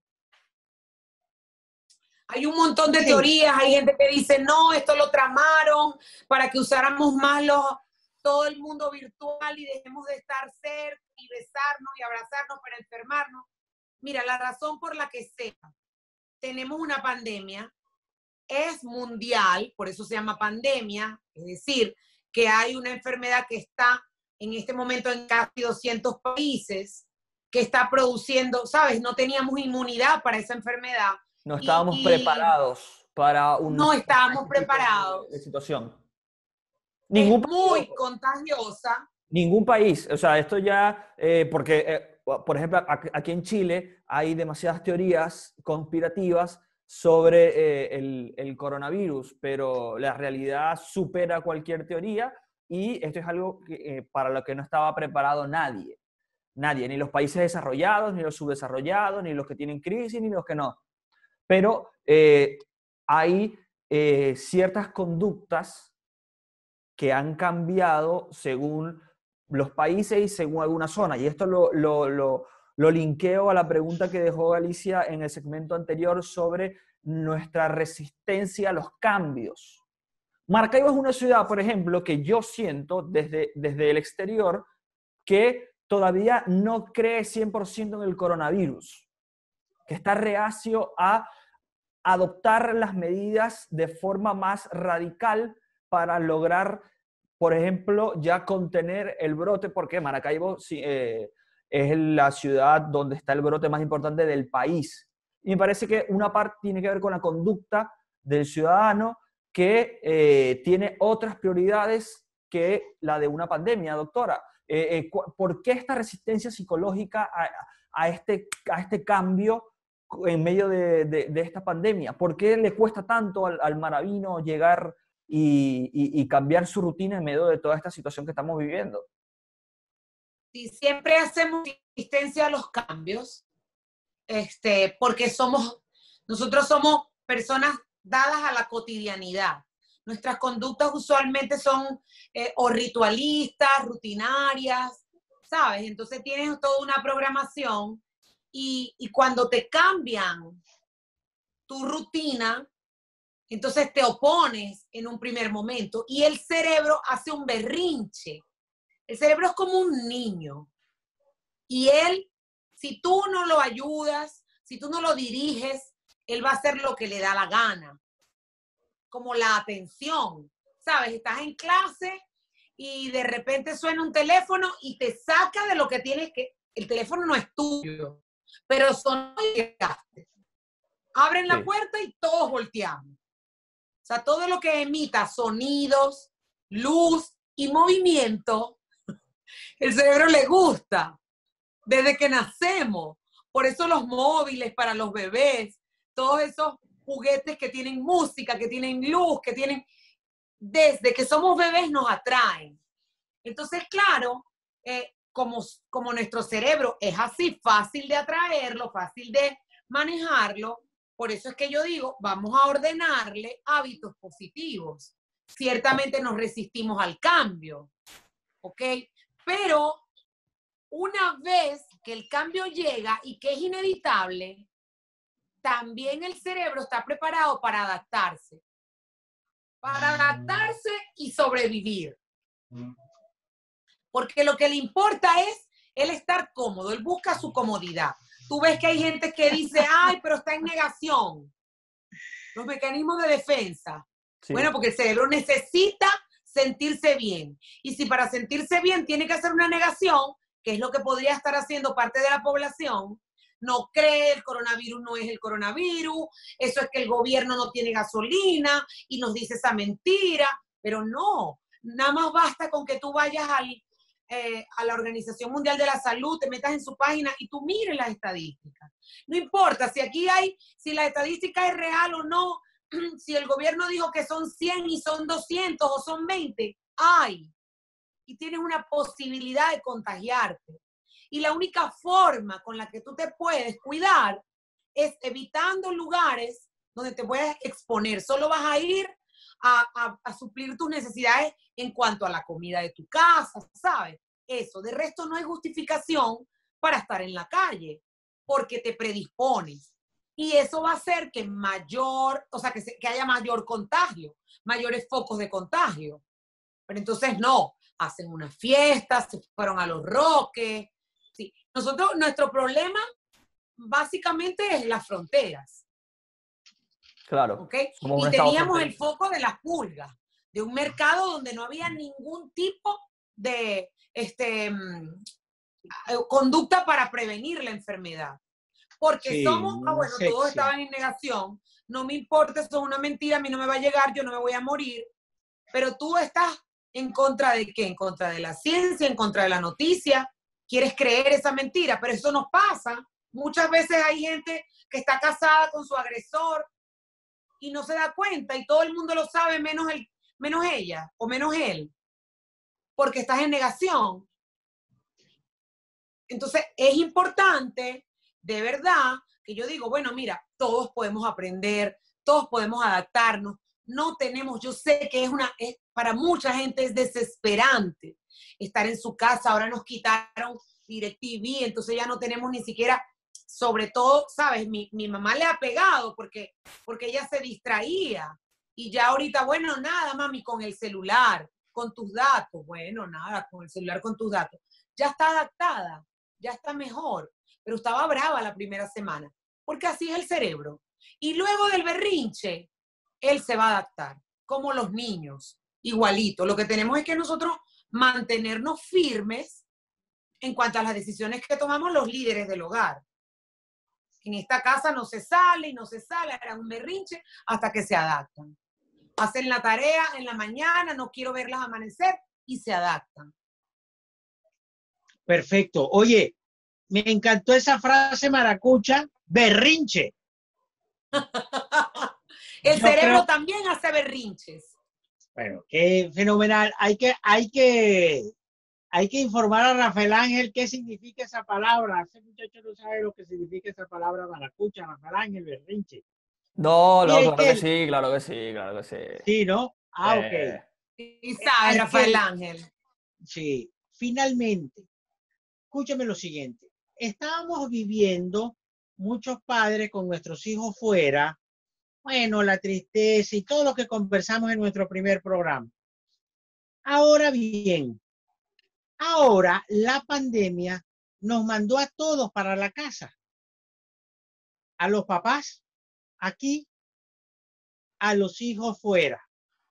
Hay un montón de teorías, hay gente que dice, no, esto lo tramaron para que usáramos más los, todo el mundo virtual y dejemos de estar cerca y besarnos y abrazarnos para enfermarnos. Mira, la razón por la que sea, tenemos una pandemia, es mundial, por eso se llama pandemia, es decir, que hay una enfermedad que está en este momento en casi doscientos países, que está produciendo, ¿sabes? No teníamos inmunidad para esa enfermedad. No estábamos y, y preparados para un... No estábamos preparados. De situación. Ningún es muy país, contagiosa. Ningún país, o sea, esto ya, eh, porque, eh, por ejemplo, aquí en Chile hay demasiadas teorías conspirativas sobre eh, el, el coronavirus, pero la realidad supera cualquier teoría y esto es algo que, eh, para lo que no estaba preparado nadie. Nadie, ni los países desarrollados, ni los subdesarrollados, ni los que tienen crisis, ni los que no. Pero eh, hay eh, ciertas conductas que han cambiado según los países y según alguna zona. Y esto lo, lo, lo, lo linkeo a la pregunta que dejó Alicia en el segmento anterior sobre nuestra resistencia a los cambios. Maracaibo es una ciudad, por ejemplo, que yo siento desde, desde el exterior que todavía no cree cien por ciento en el coronavirus, que está reacio a adoptar las medidas de forma más radical para lograr, por ejemplo, ya contener el brote, porque Maracaibo sí, eh, es la ciudad donde está el brote más importante del país. Y me parece que una parte tiene que ver con la conducta del ciudadano que eh, tiene otras prioridades que la de una pandemia, doctora. Eh, eh, ¿Por qué esta resistencia psicológica a, a, este, a este cambio en medio de, de, de esta pandemia? ¿Por qué le cuesta tanto al, al maravino llegar y, y, y cambiar su rutina en medio de toda esta situación que estamos viviendo? Sí, siempre hacemos resistencia a los cambios, este, porque somos, nosotros somos personas dadas a la cotidianidad. Nuestras conductas usualmente son eh, o ritualistas, rutinarias, ¿sabes? Entonces tienes toda una programación y, y cuando te cambian tu rutina, entonces te opones en un primer momento y el cerebro hace un berrinche. El cerebro es como un niño y él, si tú no lo ayudas, si tú no lo diriges, él va a hacer lo que le da la gana. Como la atención, ¿sabes? Estás en clase y de repente suena un teléfono y te saca de lo que tienes que... El teléfono no es tuyo, pero sonó y llegaste. Abren sí. la puerta y todos volteamos. O sea, todo lo que emita sonidos, luz y movimiento, el cerebro le gusta desde que nacemos. Por eso los móviles para los bebés, todos esos juguetes que tienen música, que tienen luz, que tienen... Desde que somos bebés nos atraen. Entonces, claro, eh, como, como nuestro cerebro es así, fácil de atraerlo, fácil de manejarlo, por eso es que yo digo, vamos a ordenarle hábitos positivos. Ciertamente nos resistimos al cambio, ¿ok? Pero una vez que el cambio llega y que es inevitable, también el cerebro está preparado para adaptarse. Para adaptarse y sobrevivir. Porque lo que le importa es él estar cómodo, él busca su comodidad. Tú ves que hay gente que dice, ay, pero está en negación. Los mecanismos de defensa. Sí. Bueno, porque el cerebro necesita sentirse bien. Y si para sentirse bien tiene que hacer una negación, que es lo que podría estar haciendo parte de la población, no cree, el coronavirus no es el coronavirus, eso es que el gobierno no tiene gasolina y nos dice esa mentira, pero no, nada más basta con que tú vayas al, eh, a la Organización Mundial de la Salud, te metas en su página y tú mires las estadísticas. No importa si aquí hay, si la estadística es real o no, si el gobierno dijo que son cien y son doscientos o son veinte, hay. Y tienes una posibilidad de contagiarte. Y la única forma con la que tú te puedes cuidar es evitando lugares donde te puedes exponer. Solo vas a ir a, a, a suplir tus necesidades en cuanto a la comida de tu casa, ¿sabes? Eso. De resto no hay justificación para estar en la calle, porque te predispones. Y eso va a hacer que mayor, o sea, que, se, que haya mayor contagio, mayores focos de contagio. Pero entonces no, hacen unas fiestas, se fueron a Los Roques. Sí. Nosotros, nuestro problema básicamente es las fronteras. Claro. ¿Okay? Y teníamos el foco de las pulgas, de un mercado donde no había ningún tipo de este, conducta para prevenir la enfermedad. Porque sí, somos, ah, bueno, sexy. Todos estaban en negación, no me importa, eso es una mentira, a mí no me va a llegar, yo no me voy a morir, pero tú estás en contra de qué, en contra de la ciencia, en contra de la noticia, quieres creer esa mentira, pero eso nos pasa. Muchas veces hay gente que está casada con su agresor y no se da cuenta y todo el mundo lo sabe menos, el, menos ella o menos él, porque estás en negación. Entonces es importante, de verdad, que yo digo, bueno, mira, todos podemos aprender, todos podemos adaptarnos, no tenemos, yo sé que es una, es, para mucha gente es desesperante estar en su casa, ahora nos quitaron DirecTV, entonces ya no tenemos ni siquiera, sobre todo, ¿sabes? Mi, mi mamá le ha pegado porque, porque ella se distraía y ya ahorita, bueno, nada, mami, con el celular, con tus datos, bueno, nada, con el celular, con tus datos. ya está adaptada, ya está mejor, pero estaba brava la primera semana, porque así es el cerebro. Y luego del berrinche, él se va a adaptar, como los niños, igualito. Lo que tenemos es que nosotros mantenernos firmes en cuanto a las decisiones que tomamos los líderes del hogar. En esta casa no se sale y no se sale, era un berrinche hasta que se adaptan. Hacen la tarea en la mañana, no quiero verlas amanecer y se adaptan. Perfecto. Oye, me encantó esa frase maracucha, berrinche. El Yo cerebro creo, también hace berrinches. bueno, qué fenomenal. Hay que, hay que, hay que informar a Rafael Ángel qué significa esa palabra. Ese muchacho no sabe lo que significa esa palabra maracucha, Rafael Ángel, berrinche. No, Mira, no, es claro que que él, sí, claro que sí, claro que sí. sí, ¿no? Ah, ok. Eh, Y sabe, Es que Rafael él, Ángel. sí, finalmente, escúchame lo siguiente. Estábamos viviendo muchos padres con nuestros hijos fuera, bueno, la tristeza y todo lo que conversamos en nuestro primer programa. Ahora bien, ahora la pandemia nos mandó a todos para la casa, a los papás aquí, a los hijos fuera.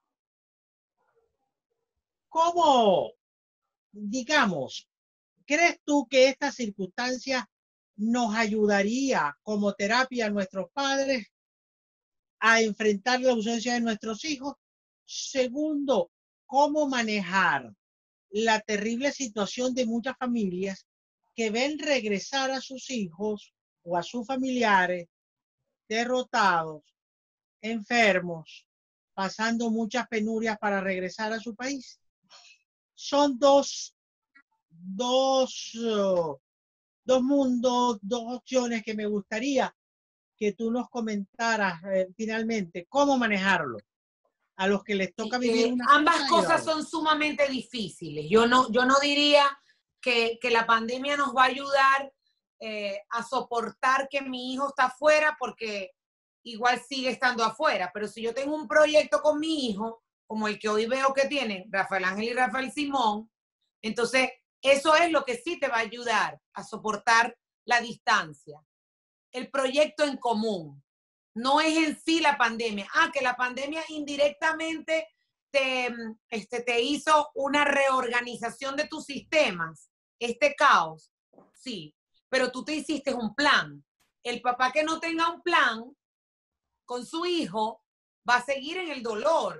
¿Cómo, digamos, crees tú que esta circunstancia nos ayudaría como terapia a nuestros padres a enfrentar la ausencia de nuestros hijos? Segundo, ¿cómo manejar la terrible situación de muchas familias que ven regresar a sus hijos o a sus familiares derrotados, enfermos, pasando muchas penurias para regresar a su país? Son dos, dos, uh, dos mundos, dos opciones que me gustaría que tú nos comentaras eh, finalmente cómo manejarlo a los que les toca vivir Eh, una ambas cosa y la cosas otra. son sumamente difíciles. Yo no, yo no diría que, que la pandemia nos va a ayudar eh, a soportar que mi hijo está afuera, porque igual sigue estando afuera. Pero si yo tengo un proyecto con mi hijo, como el que hoy veo que tienen Rafael Ángel y Rafael Simón, entonces eso es lo que sí te va a ayudar a soportar la distancia. El proyecto en común. No es en sí la pandemia. Ah, que la pandemia indirectamente te, este, te hizo una reorganización de tus sistemas, este caos, sí, pero tú te hiciste un plan. El papá que no tenga un plan con su hijo va a seguir en el dolor.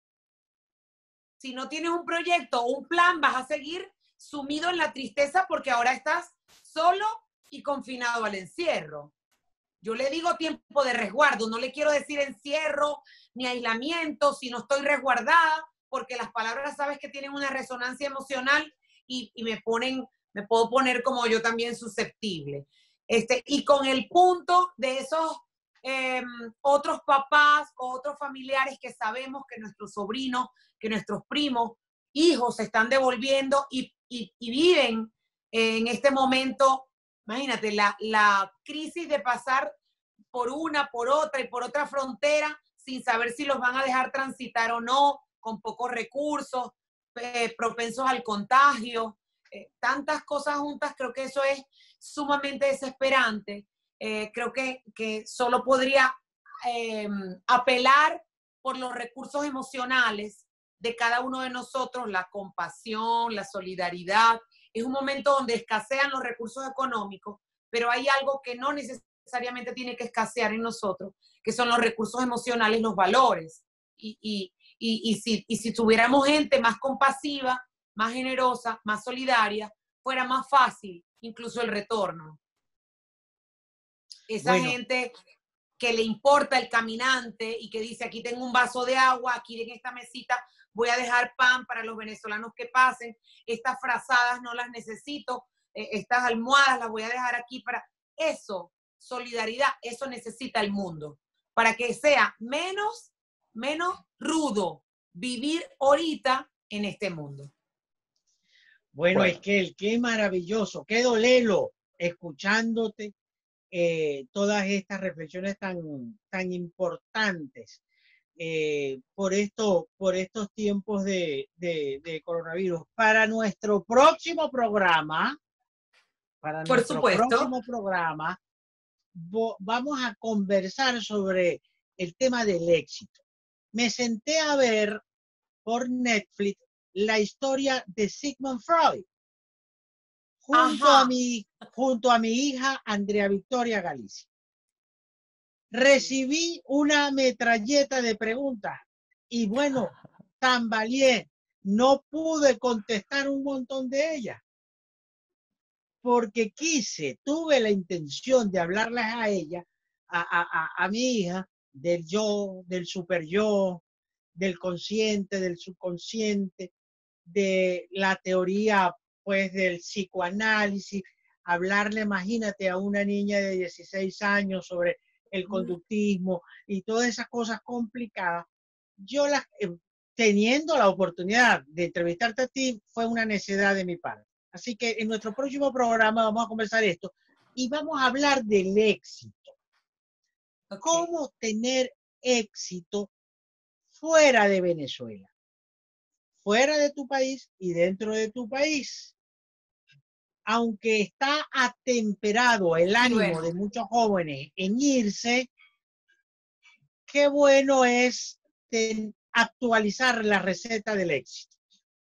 Si no tienes un proyecto o un plan, vas a seguir sumido en la tristeza porque ahora estás solo y confinado al encierro. Yo le digo tiempo de resguardo, no le quiero decir encierro ni aislamiento si no estoy resguardada, porque las palabras sabes que tienen una resonancia emocional y, y me ponen, me puedo poner como yo también susceptible. Este, y con el punto de esos eh, otros papás o otros familiares que sabemos que nuestros sobrinos, que nuestros primos, hijos se están devolviendo y, y, y viven en este momento. Imagínate, la, la crisis de pasar por una, por otra y por otra frontera sin saber si los van a dejar transitar o no, con pocos recursos, eh, propensos al contagio, eh, tantas cosas juntas, creo que eso es sumamente desesperante. Eh, creo que, que solo podría eh, apelar por los recursos emocionales de cada uno de nosotros, la compasión, la solidaridad. Es un momento donde escasean los recursos económicos, pero hay algo que no necesariamente tiene que escasear en nosotros, que son los recursos emocionales, los valores. Y, y, y, y, si, y si tuviéramos gente más compasiva, más generosa, más solidaria, fuera más fácil incluso el retorno. Esa Bueno, gente que le importa el caminante y que dice, aquí tengo un vaso de agua, aquí en esta mesita voy a dejar pan para los venezolanos que pasen, estas frazadas no las necesito, eh, estas almohadas las voy a dejar aquí para... Eso, solidaridad, eso necesita el mundo, para que sea menos, menos rudo vivir ahorita en este mundo. bueno, bueno, es que el qué maravilloso, qué dolelo escuchándote eh, todas estas reflexiones tan, tan importantes. eh, por, esto, por estos tiempos de, de, de coronavirus. Para nuestro próximo programa, para Por nuestro supuesto. próximo programa, vamos a conversar sobre el tema del éxito. Me senté a ver por Netflix la historia de Sigmund Freud junto a mi junto a mi hija Andrea Victoria Galicia. Recibí una metralleta de preguntas y bueno, tambaleé, no pude contestar un montón de ellas porque quise, tuve la intención de hablarles a ella, a, a, a, a mi hija, del yo, del super yo, del consciente, del subconsciente, de la teoría pues del psicoanálisis, hablarle, imagínate, a una niña de dieciséis años sobre el conductismo y todas esas cosas complicadas. Yo las, eh, teniendo la oportunidad de entrevistarte a ti, fue una necesidad de mi parte. Así que en nuestro próximo programa vamos a conversar esto y vamos a hablar del éxito. Okay. ¿Cómo tener éxito fuera de Venezuela? Fuera de tu país y dentro de tu país. Aunque está atemperado el ánimo sí, bueno. de muchos jóvenes en irse, qué bueno es actualizar la receta del éxito.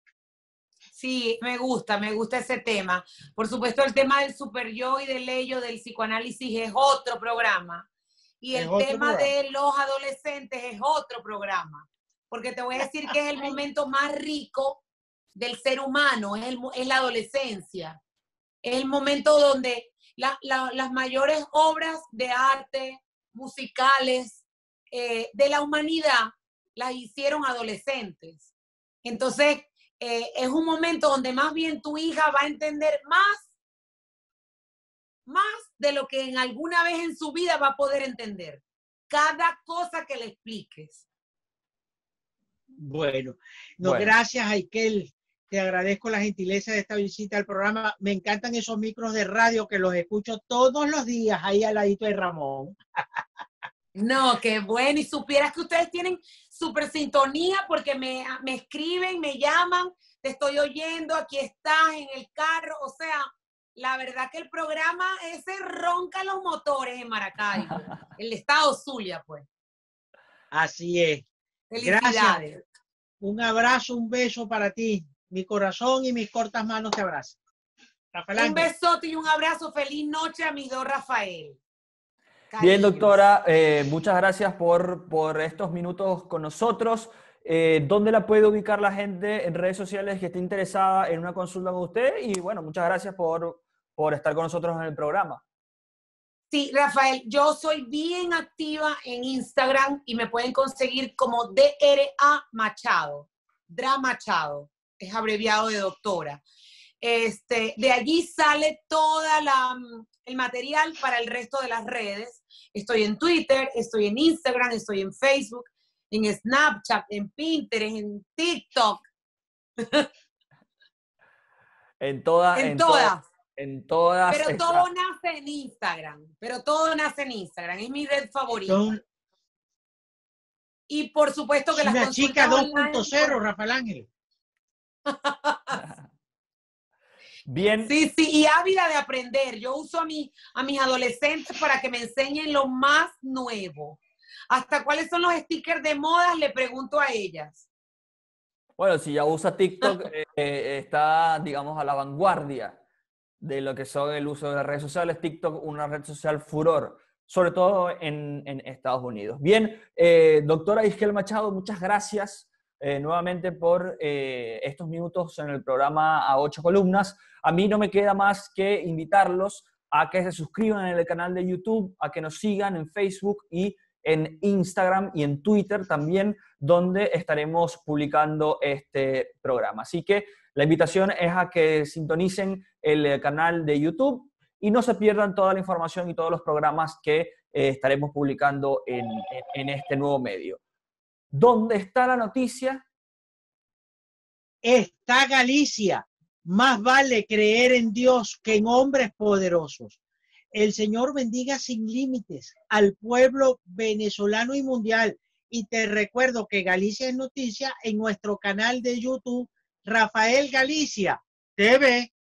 Sí, me gusta, me gusta ese tema. Por supuesto, el tema del super yo y del ello del psicoanálisis es otro programa. Y el tema programa. de los adolescentes es otro programa. Porque te voy a decir que es el momento más rico del ser humano, es, el, es la adolescencia. Es el momento donde la, la, las mayores obras de arte, musicales, eh, de la humanidad, las hicieron adolescentes. Entonces, eh, es un momento donde más bien tu hija va a entender más, más de lo que en alguna vez en su vida va a poder entender. Cada cosa que le expliques. Bueno, no, bueno. Gracias, Aikel. Te agradezco la gentileza de esta visita al programa. Me encantan esos micros de radio que los escucho todos los días ahí al ladito de Ramón. No, qué bueno. Y supieras que ustedes tienen súper sintonía porque me, me escriben, me llaman, te estoy oyendo, aquí estás en el carro. O sea, la verdad que el programa ese ronca los motores en Maracaibo, el estado Zulia, pues. Así es. Felicidades. Gracias. Un abrazo, un beso para ti. Mi corazón y mis cortas manos te abrazan. Rafael un Ángel. Besote y un abrazo. Feliz noche a mis dos Rafael. Cariños. Bien, doctora, eh, muchas gracias por, por estos minutos con nosotros. Eh, ¿Dónde la puede ubicar la gente en redes sociales que esté interesada en una consulta con usted? Y bueno, muchas gracias por, por estar con nosotros en el programa. Sí, Rafael, yo soy bien activa en Instagram y me pueden conseguir como D R A Machado, Dra Machado, es abreviado de doctora. Este, de allí sale toda la, el material para el resto de las redes. Estoy en Twitter, estoy en Instagram, estoy en Facebook, en Snapchat, en Pinterest, en TikTok. En todas. En, en todas. To en todas. Pero todo nace en Instagram. Pero todo nace en Instagram. Es mi red favorita. Son... Y por supuesto que es las una chica dos punto cero, Rafael Ángel. Bien. Sí, sí, y ávida de aprender. Yo uso a, mi, a mis adolescentes para que me enseñen lo más nuevo. Hasta cuáles son los stickers de modas, le pregunto a ellas. Bueno, si ya usa TikTok, eh, está, digamos, a la vanguardia de lo que son el uso de las redes sociales. TikTok, una red social furor, sobre todo en, en Estados Unidos. Bien, eh, doctora Isquel Machado, muchas gracias eh, nuevamente por eh, estos minutos en el programa A Ocho Columnas. A mí no me queda más que invitarlos a que se suscriban en el canal de YouTube, a que nos sigan en Facebook y en Instagram y en Twitter también, donde estaremos publicando este programa. Así que la invitación es a que sintonicen el canal de YouTube y no se pierdan toda la información y todos los programas que eh, estaremos publicando en, en, en este nuevo medio. ¿Dónde está la noticia? Está Galicia. Más vale creer en Dios que en hombres poderosos. El Señor bendiga sin límites al pueblo venezolano y mundial Y te recuerdo que Galicia es Noticia en nuestro canal de YouTube, Rafael Galicia T V.